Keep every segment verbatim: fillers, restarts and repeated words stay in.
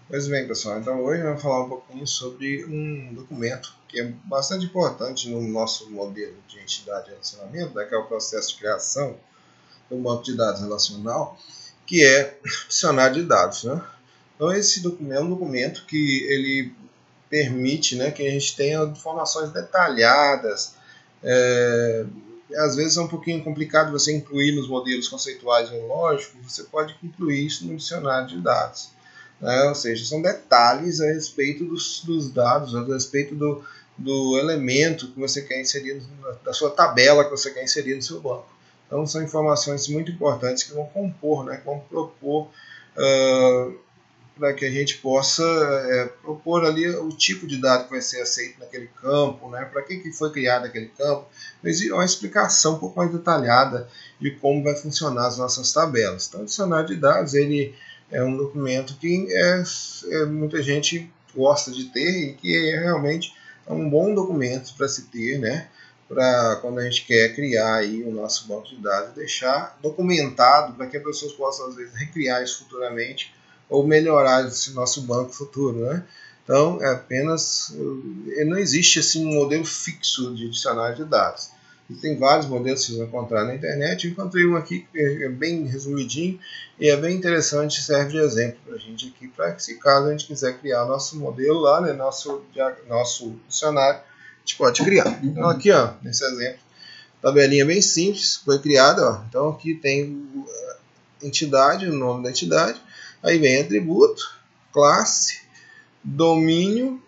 Pois bem, pessoal, então hoje eu vou falar um pouquinho sobre um documento que é bastante importante no nosso modelo de entidade de relacionamento, né, que é o processo de criação do banco de dados relacional, que é o dicionário de dados. Né? Então esse documento é um documento que ele permite, né, que a gente tenha informações detalhadas. É, às vezes é um pouquinho complicado você incluir nos modelos conceituais e lógicos, você pode incluir isso no dicionário de dados. Né? Ou seja, são detalhes a respeito dos, dos dados, a respeito do, do elemento que você quer inserir, da sua tabela que você quer inserir no seu banco. Então, são informações muito importantes que vão compor, né, que vão propor uh, para que a gente possa é, propor ali o tipo de dado que vai ser aceito naquele campo, né, para que, que foi criado aquele campo. Mas uma explicação um pouco mais detalhada de como vai funcionar as nossas tabelas. Então, o dicionário de dados ele é um documento que é, é, muita gente gosta de ter e que é realmente é um bom documento para se ter, né, para quando a gente quer criar aí o nosso banco de dados, deixar documentado para que as pessoas possam às vezes recriar isso futuramente ou melhorar esse nosso banco futuro, né? Então, é apenas não existe assim um modelo fixo de dicionário de dados. Tem vários modelos que vocês vão encontrar na internet. Eu encontrei um aqui que é bem resumidinho e é bem interessante, serve de exemplo para a gente aqui, para que se caso a gente quiser criar nosso modelo lá, né, nosso, nosso dicionário, a gente pode criar. Então aqui, ó, nesse exemplo, tabelinha bem simples, foi criada, ó. Então aqui tem entidade, o nome da entidade, aí vem atributo, classe, domínio,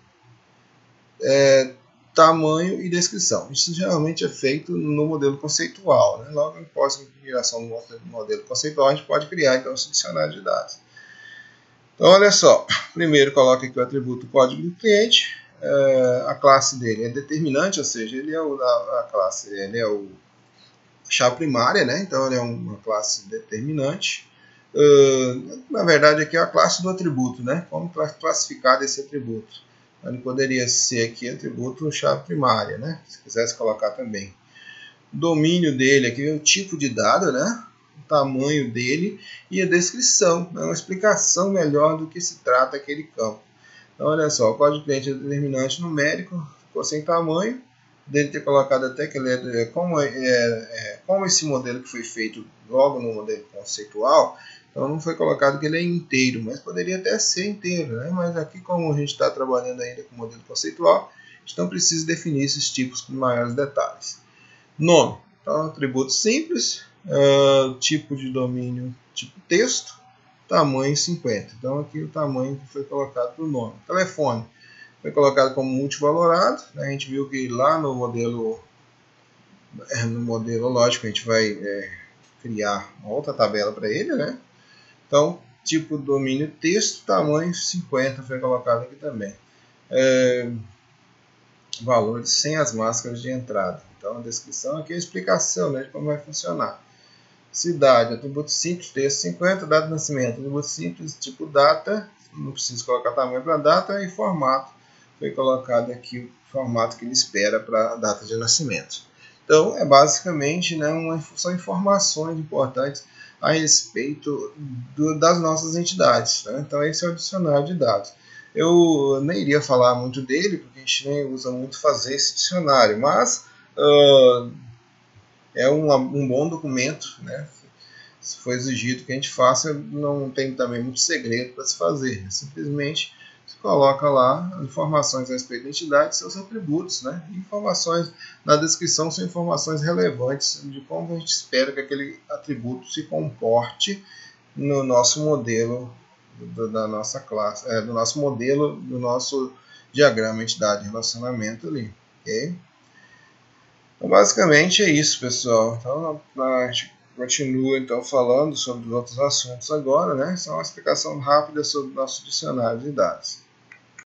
é, tamanho e descrição. Isso geralmente é feito no modelo conceitual. Né? Logo após a criação do modelo conceitual, a gente pode criar então esse dicionário de dados. Então, olha só. Primeiro, coloca aqui o atributo código do cliente. É, a classe dele é determinante, ou seja, ele é o, a, a classe, ele é o chave primária, né? Então, ele é uma classe determinante. Uh, na verdade, aqui é a classe do atributo, né? Como classificar esse atributo. Ele poderia ser aqui atributo chave primária, né? Se quisesse colocar também. O domínio dele aqui é o tipo de dado, né? O tamanho dele e a descrição, né? Uma explicação melhor do que se trata aquele campo. Então, olha só, o código cliente é determinante numérico, ficou sem tamanho, dele ter colocado até que ele é, como, é, é, como esse modelo que foi feito logo no modelo conceitual, então não foi colocado que ele é inteiro, mas poderia até ser inteiro, né? Mas aqui como a gente está trabalhando ainda com o modelo conceitual, a gente não precisa definir esses tipos com maiores detalhes. Nome, então atributo simples, uh, tipo de domínio, tipo texto, tamanho cinquenta. Então aqui o tamanho que foi colocado para o nome. Telefone, foi colocado como multivalorado, né? A gente viu que lá no modelo, no modelo lógico a gente vai é, criar uma outra tabela para ele, né? Então, tipo domínio texto, tamanho cinquenta foi colocado aqui também. É, valores sem as máscaras de entrada. Então, a descrição aqui é a explicação, né, de como vai funcionar. Cidade, atributo simples, texto cinquenta, data de nascimento, atributo simples, tipo data, não preciso colocar tamanho para data, e formato, foi colocado aqui o formato que ele espera para a data de nascimento. Então, é basicamente, né, uma, são informações importantes a respeito do, das nossas entidades. Né? Então, esse é o dicionário de dados. Eu nem iria falar muito dele, porque a gente nem usa muito fazer esse dicionário, mas uh, é um, um bom documento, né? Se for exigido que a gente faça, não tem também muito segredo para se fazer. Simplesmente se coloca lá informações a respeito da entidade e seus atributos. Né? Informações na descrição são informações relevantes de como a gente espera que aquele atributo se comporte no nosso modelo do, da nossa classe, é, do nosso modelo, do nosso diagrama entidade relacionamento ali. Okay? Então, basicamente é isso, pessoal. Então, a gente continua então falando sobre os outros assuntos agora, né? Só uma explicação rápida sobre o nosso dicionário de dados.